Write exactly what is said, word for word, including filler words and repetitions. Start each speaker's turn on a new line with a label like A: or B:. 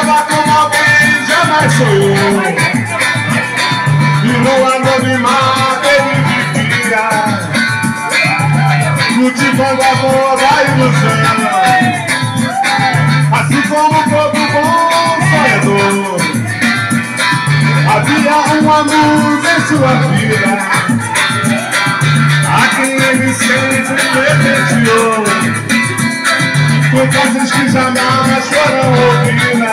A: sonhava com alguém, jamais sonhou. E no anonimato ele vivia, cultivando a amor da ilusão. Assim como todo bom sonhador, havia uma luz em sua vida, a quem ele sempre reverenciou, com vozes que jamais foram ouvidas.